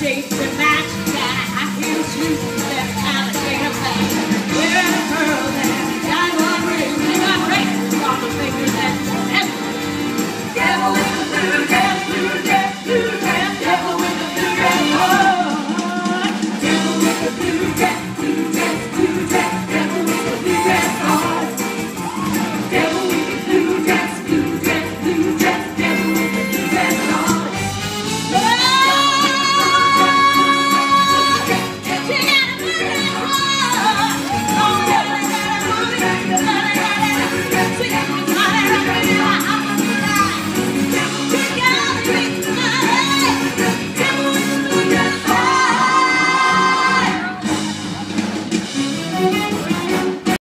shape to match that high heel shoes that alligator back. Wearing pearls and diamond rings, we got rings on the fingers that forever. Devil in the blue.